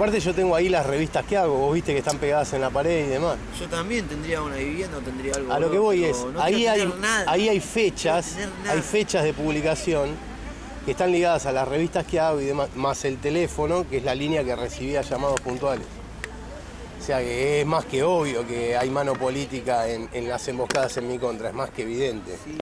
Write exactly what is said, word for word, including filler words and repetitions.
Aparte yo tengo ahí las revistas que hago, vos viste que están pegadas en la pared y demás. Yo también tendría una vivienda o tendría algo. A lo que voy es, no ahí hay, nada. ahí hay fechas, No hay fechas de publicación que están ligadas a las revistas que hago y demás, más el teléfono, que es la línea que recibía llamados puntuales. O sea que es más que obvio que hay mano política en, en las emboscadas en mi contra, es más que evidente.